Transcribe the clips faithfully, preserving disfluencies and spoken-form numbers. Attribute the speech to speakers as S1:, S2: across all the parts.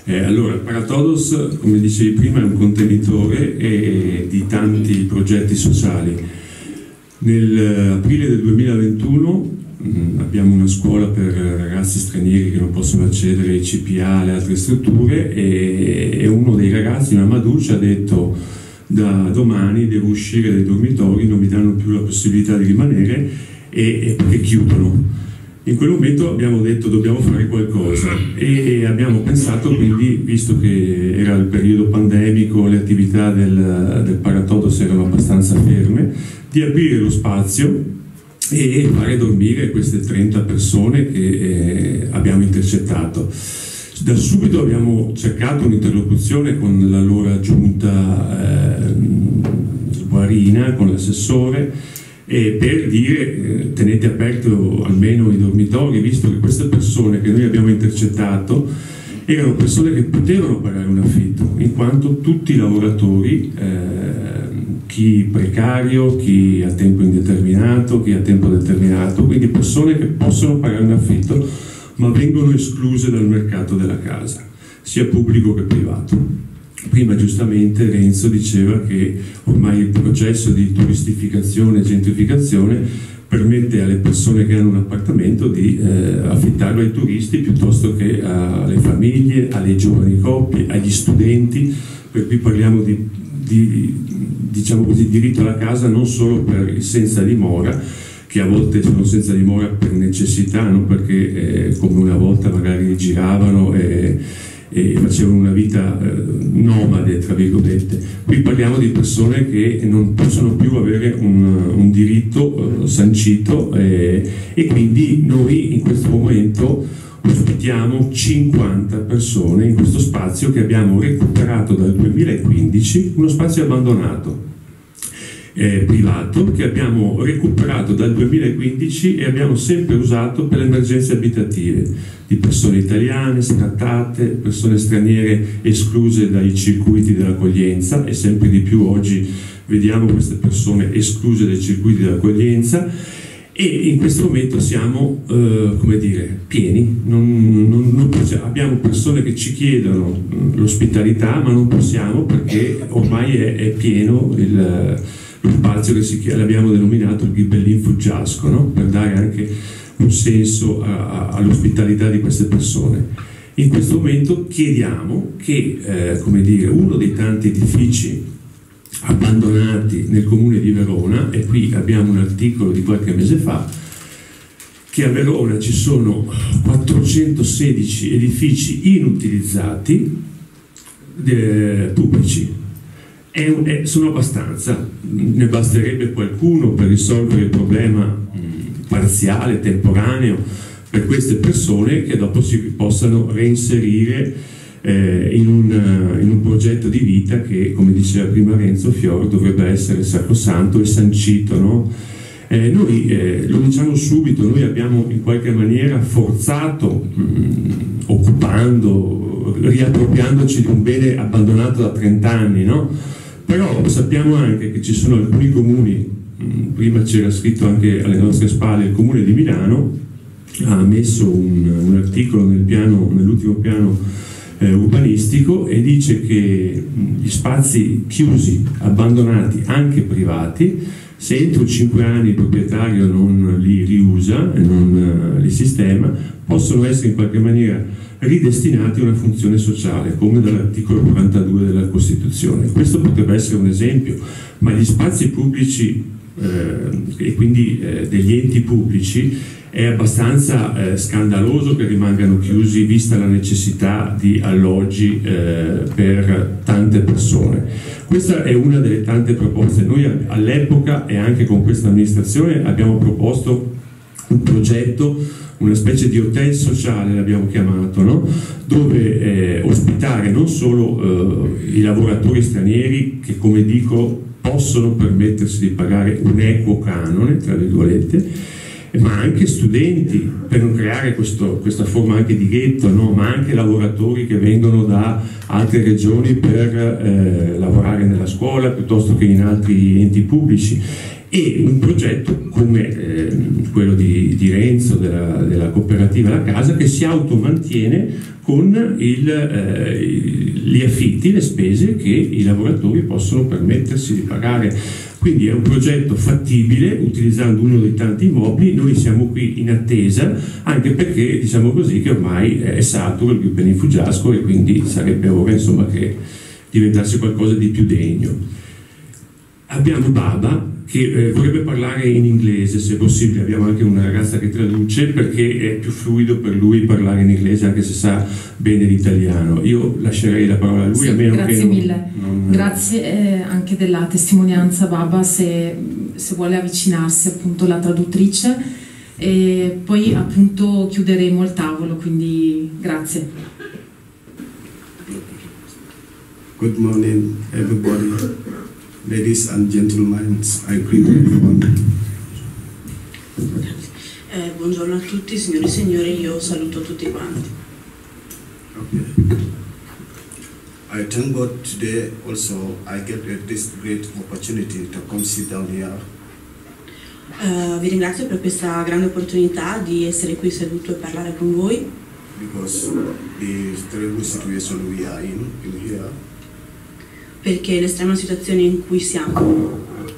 S1: Eh, allora, Paratodos, come dicevi prima, è un contenitore eh, di tanti progetti sociali. Nell'aprile del duemilaventuno mh, abbiamo una scuola per ragazzi stranieri che non possono accedere ai C P A e alle altre strutture, e, e uno dei ragazzi, Mamadou, ci ha detto: da domani devo uscire dai dormitori, non mi danno più la possibilità di rimanere e, e perché chiudono. In quel momento abbiamo detto dobbiamo fare qualcosa e abbiamo pensato, quindi, visto che era il periodo pandemico, le attività del, del Paratodos erano abbastanza ferme, di aprire lo spazio e fare dormire queste trenta persone che eh, abbiamo intercettato. Da subito abbiamo cercato un'interlocuzione con l'allora giunta eh, Guarina, con l'assessore, e per dire eh, tenete aperto almeno i dormitori, visto che queste persone che noi abbiamo intercettato erano persone che potevano pagare un affitto, in quanto tutti i lavoratori, eh, chi precario, chi a tempo indeterminato, chi a tempo determinato, quindi persone che possono pagare un affitto ma vengono escluse dal mercato della casa, sia pubblico che privato. Prima giustamente Renzo diceva che ormai il processo di turistificazione e gentrificazione permette alle persone che hanno un appartamento di eh, affittarlo ai turisti piuttosto che alle famiglie, alle giovani coppie, agli studenti, per cui parliamo di, di diciamo così, diritto alla casa non solo per il senza dimora, che a volte sono senza dimora per necessità, non perché eh, come una volta magari giravano e e facevano una vita eh, nomade, tra virgolette. Qui parliamo di persone che non possono più avere un, un diritto eh, sancito eh, e quindi noi in questo momento ospitiamo cinquanta persone in questo spazio che abbiamo recuperato dal duemilaquindici, uno spazio abbandonato. Eh, privato che abbiamo recuperato dal duemilaquindici e abbiamo sempre usato per le emergenze abitative di persone italiane scattate, persone straniere escluse dai circuiti dell'accoglienza, e sempre di più oggi vediamo queste persone escluse dai circuiti dell'accoglienza, e in questo momento siamo eh, come dire, pieni, non, non, non possiamo, abbiamo persone che ci chiedono l'ospitalità ma non possiamo perché ormai è, è pieno il lo spazio che si, l'abbiamo denominato il Ghibellin Fuggiasco, no? Per dare anche un senso all'ospitalità di queste persone. In questo momento chiediamo che eh, come dire, uno dei tanti edifici abbandonati nel comune di Verona, e qui abbiamo un articolo di qualche mese fa, che a Verona ci sono quattrocentosedici edifici inutilizzati eh, pubblici. È un, è, sono abbastanza, ne basterebbe qualcuno per risolvere il problema mh, parziale, temporaneo, per queste persone che dopo si possano reinserire eh, in, un, in un progetto di vita che, come diceva prima Renzo Fior, dovrebbe essere sacrosanto e sancito, no? Eh, noi eh, lo diciamo subito, noi abbiamo in qualche maniera forzato, mh, occupando, riappropriandoci di un bene abbandonato da trent'anni, no? Però sappiamo anche che ci sono alcuni comuni, prima c'era scritto anche alle nostre spalle, il comune di Milano ha messo un, un articolo nel piano, nell'ultimo piano eh, urbanistico, e dice che gli spazi chiusi, abbandonati, anche privati, se entro cinque anni il proprietario non li riusa e non uh, li sistema, possono essere in qualche maniera ridestinati a una funzione sociale, come dall'articolo quarantadue della Costituzione. Questo potrebbe essere un esempio, ma gli spazi pubblici eh, e quindi eh, degli enti pubblici è abbastanza eh, scandaloso che rimangano chiusi, vista la necessità di alloggi eh, per tante persone. Questa è una delle tante proposte. Noi all'epoca e anche con questa amministrazione abbiamo proposto un progetto, una specie di hotel sociale l'abbiamo chiamato, no? Dove eh, ospitare non solo eh, i lavoratori stranieri che, come dico, possono permettersi di pagare un equo canone, tra virgolette, ma anche studenti, per non creare questo, questa forma anche di ghetto, no? Ma anche lavoratori che vengono da altre regioni per eh, lavorare nella scuola piuttosto che in altri enti pubblici. E un progetto come eh, quello di, di Renzo, della, della cooperativa La Casa, che si automantiene con il, eh, gli affitti, le spese che i lavoratori possono permettersi di pagare. Quindi è un progetto fattibile utilizzando uno dei tanti immobili. Noi siamo qui in attesa, anche perché diciamo così che ormai è saturo il Gruppo Fuggiasco e quindi sarebbe ora insomma che diventasse qualcosa di più degno. Abbiamo Baba che eh, vorrebbe parlare in inglese se possibile, abbiamo anche una ragazza che traduce perché è più fluido per lui parlare in inglese anche se sa bene l'italiano. Io lascerei la parola a lui,
S2: sì,
S1: a meno
S2: grazie
S1: che non,
S2: mille
S1: non...
S2: grazie eh, anche della testimonianza Baba, se, se vuole avvicinarsi appunto la traduttrice, e poi appunto chiuderemo il tavolo, quindi grazie.
S3: Good morning everybody. Ladies and gentlemen, I greet everyone.
S4: Eh, buongiorno a tutti, signori e signori, io saluto tutti quanti.
S3: Okay. I thank God today also I get this great opportunity to come sit down here.
S4: Uh, vi ringrazio per questa grande opportunità di essere qui seduto e parlare con voi.
S3: Because the terrible situation we are in, in here.
S4: Perché l'estrema situazione in cui siamo.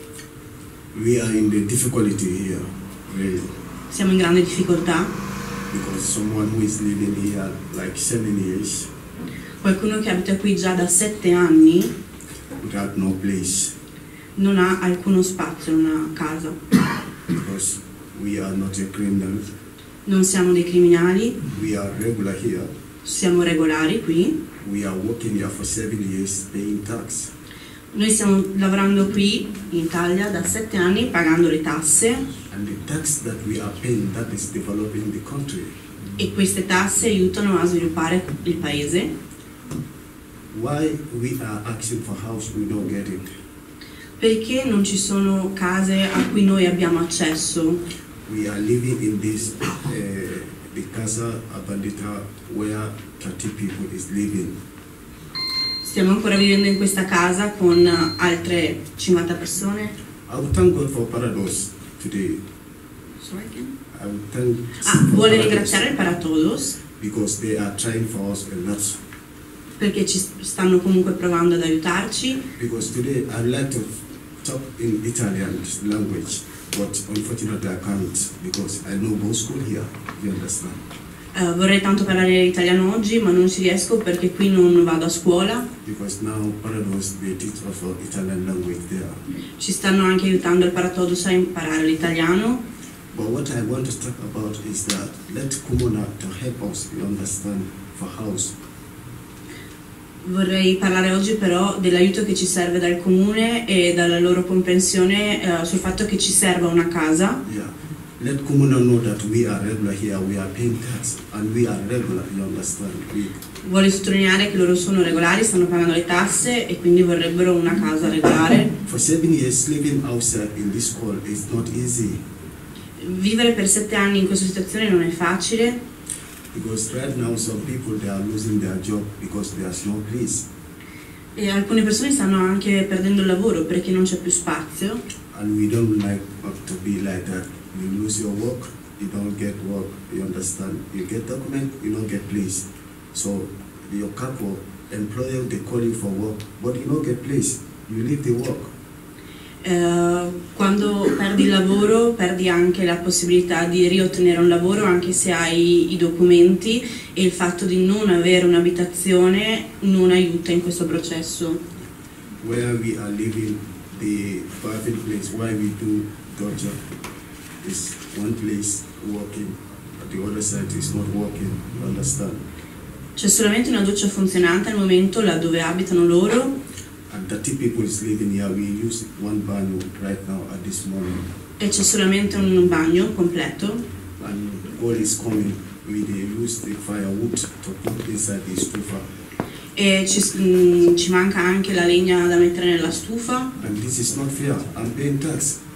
S3: We are in the difficulty here, really.
S4: Siamo in grande difficoltà.
S3: Because someone who is living here like seven years.
S4: Qualcuno che abita qui già da sette anni.
S3: Without no place.
S4: Non ha alcuno spazio, non ha casa.
S3: Because we are not a criminal.
S4: Non siamo dei criminali.
S3: We are regular here.
S4: Siamo regolari qui.
S3: We are working here for seven years paying tax.
S4: Noi stiamo lavorando qui in Italia da sette anni pagando le tasse.
S3: And the tax that we are paying, that is developing the country.
S4: E queste tasse aiutano a sviluppare il paese.
S3: Why we are asking for house we don't get it?
S4: Perché non ci sono case a cui noi abbiamo accesso?
S3: We are living in this uh, the casa abandita where thirty people is living.
S4: Stiamo ancora vivendo in questa casa con altre cinquanta persone.
S3: I would thank God for Parados today.
S4: Sorry, again?
S3: I would thank
S4: Ah, vuole ringraziare il Paratodos
S3: because they are trying for us a lot.
S4: Perché ci stanno comunque provando ad aiutarci.
S3: Because today I'd like to talk in Italian language, but unfortunately I can't because I know both school here. You understand?
S4: Uh, vorrei tanto parlare italiano oggi, ma non ci riesco perché qui non vado a scuola.
S3: Because now Parados they teach also Italian language there.
S4: Ci stanno anche aiutando il Paratodos a imparare l'italiano.
S3: But what I want to talk about is that let Kumona to help us, you understand, for house.
S4: Vorrei parlare oggi però dell'aiuto che ci serve dal comune e dalla loro comprensione uh, sul fatto che ci serva una casa.
S3: Yeah. Let Kumuna know that we are regular here, we are paying tax, and we are regular, you understand? We,
S4: Vuole sottolineare che loro sono regolari, stanno pagando le tasse e quindi vorrebbero una casa regolare.
S3: for seven years living outside in this school is not easy.
S4: Vivere per sette anni in questa situazione non è facile.
S3: Because right now some people they are losing their job because there's no place.
S4: E alcune persone stanno anche perdendo il lavoro perché non c'è più spazio.
S3: And we don't like to be like that. You lose your work, you don't get work, you understand? You get document, you don't get place. So your couple, employer, they call you for work, but you don't get place, you leave the work.
S4: Uh, quando perdi il lavoro perdi anche la possibilità di riottenere un lavoro anche se hai i documenti, e il fatto di non avere un'abitazione non aiuta in questo processo.
S3: Where we are living, the private place, why we do torture, is one place working, but the other side is not working, you understand?
S4: C'è solamente una doccia funzionante al momento là dove abitano loro.
S3: And thirty people is living here, we use one bagno right now at this moment.
S4: E c'è solamente un bagno completo.
S3: And all is coming, we they use the firewood to put inside the stufa.
S4: E ci, mh, ci manca anche la legna da mettere nella stufa.
S3: And this is not fair, I'm paying tax.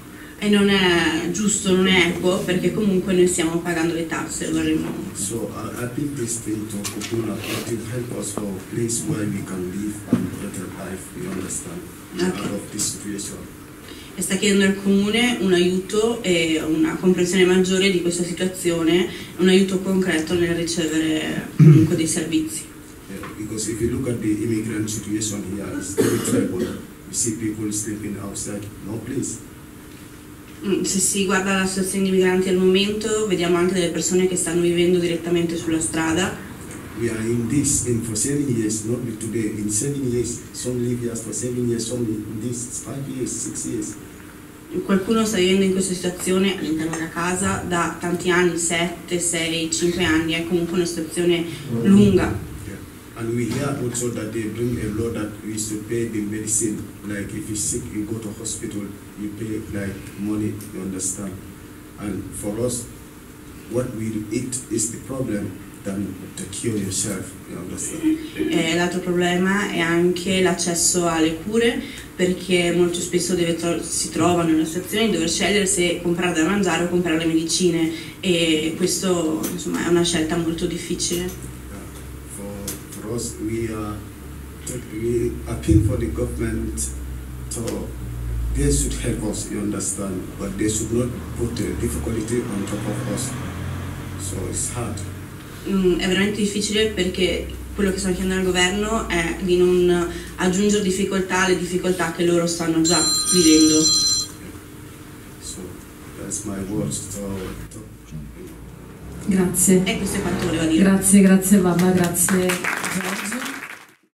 S4: E non è giusto, non è equo, perché comunque noi stiamo pagando le tasse, vorremmo.
S3: So I, I think this thing to open up to help us for a place where we can live a better life, you understand,
S4: Okay.
S3: out of this situation.
S4: E sta chiedendo al comune un aiuto e una comprensione maggiore di questa situazione, un aiuto concreto nel ricevere comunque dei servizi.
S3: Yeah, because if you look at the immigrant situation here, it's very terrible. You see people sleeping outside, no place.
S4: Mm, Se si guarda la situazione dei migranti al momento, vediamo anche delle persone che stanno vivendo direttamente sulla strada.
S3: We are in this in for seven years, not today. In seven years, some live here for seven years, some in this five years, six years.
S4: Qualcuno sta vivendo in questa situazione all'interno della casa da tanti anni, sette, sei, cinque anni, è comunque una situazione lunga.
S3: Yeah. And we hear also that they bring a law that we should pay the medicine. Like if you're sick, you go to hospital, you pay like money, you understand. And for us, what we eat is the problem than to cure yourself, you understand.
S4: E l'altro problema è anche l'accesso alle cure, perché molto spesso deve tro- si trovano in una situazione di dover scegliere se comprare da mangiare o comprare le medicine, e questo insomma è una scelta molto difficile.
S3: Yeah. For for us, we are we appeal for the government to they should help us, you understand, but they should not put the difficulty on top of us. So it's hard.
S4: Mm, è veramente difficile, perché quello che sto chiedendo al governo è di non aggiungere difficoltà alle difficoltà che loro stanno già vivendo.
S3: So that's my words to, to
S2: Grazie.
S4: E questo è quanto voleva dire.
S2: Grazie, grazie Baba, grazie.